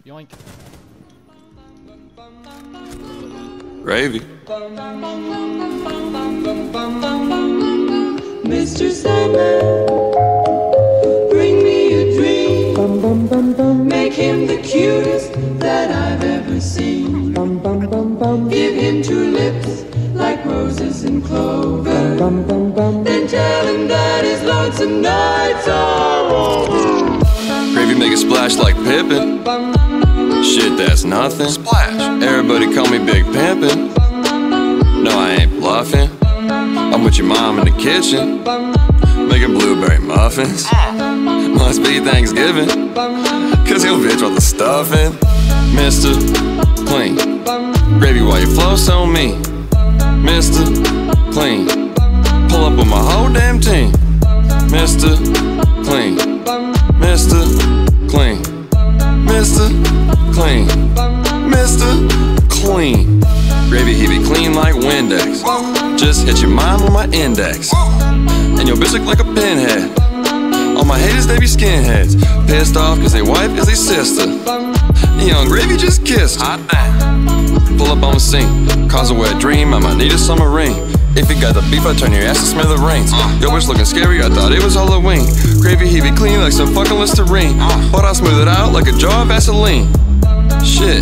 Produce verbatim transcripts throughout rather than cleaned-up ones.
Yoink. Gravy. Mister Sandman, bring me a dream. Make him the cutest that I've ever seen. Give him two lips like roses and clover. Then tell him that his lonesome nights are over. Gravy make a splash like Pippin. Shit, that's nothing. Splash. Everybody call me Big Pimpin'. No, I ain't bluffing. I'm with your mom in the kitchen, making blueberry muffins. Must be Thanksgiving, cause your bitch want the stuffing. Mister Clean. Gravy, why you flow so mean? Mister Clean. Pull up with my whole damn team. Mister Clean. Mister Clean. Mister Clean. Mister Clean. Gravy, he be clean like Windex. Just hit your mom with my index. And your bitch look like a pinhead. All my haters, they be skinheads. Pissed off cause they wife is their sister. Young Gravy just kissed her. Pull up on the scene, cause a wet dream, I might need a summer ring. If you got the beef, I turn your ass to smithereens. Yo bitch looking scary, I thought it was Halloween. Gravy, he be clean like some fucking Listerine. But I smooth it out like a jar of Vaseline. Shit.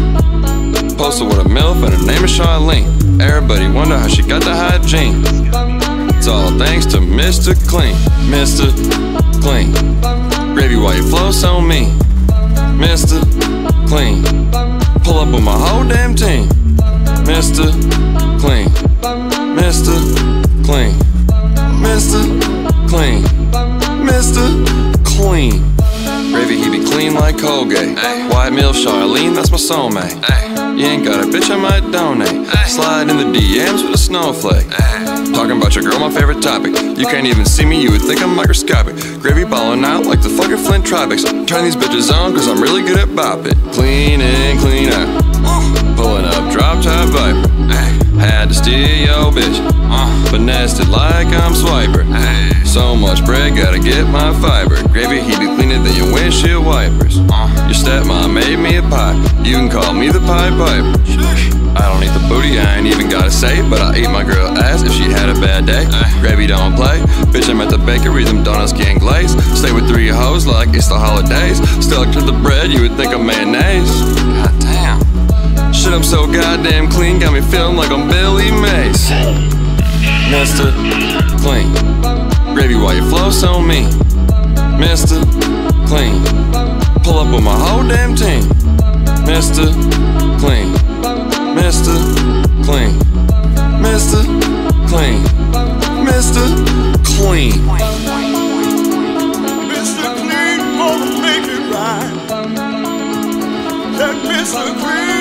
Posted with a MILF and her name is Charlene. Everybody wonder how she got the hygiene. It's all thanks to Mister Clean. Mister Clean. Gravy, why you flow so mean? Mister Clean. Pull up with my whole damn team. Mister Clean. Mister Clean. Mister Clean. Mister Clean. Gravy, he be clean like Colgate. White MILF Charlene, that's my soulmate. You ain't got a bitch, I might donate. Slide in the D Ms with a snowflake. Talking about your girl, my favorite topic. You can't even see me, you would think I'm microscopic. Gravy ballin' out like the fucking Flint Tropics. Turn these bitches on cause I'm really good at bopping. Clean in, clean out. Pulling up drop top Viper. Had to steal your bitch. Finessed it like I'm Swiper. So much bread, gotta get my fiber. Gravy, he be cleaner than your windshield wipers. Your stepmom made me a pie. You can call me the Pie Piper. I don't eat the booty, I ain't even gotta say it, but I eat my girl ass if she had a bad day. Gravy don't play. Bitch, I'm at the bakery, them donuts getting glazed. Stay with three hoes like it's the holidays. Stuck to the bread, you would think I'm mayonnaise. God damn. Shit, I'm so goddamn clean, got me feeling like I'm Billy Mays. Mister Clean. Gravy, why you flow so mean? Mister Clean. Pull up with my whole damn team. Mister Clean. Mister Clean. Mister Clean. Mister Clean. Mister Clean, gonna make it right. Let Mister Clean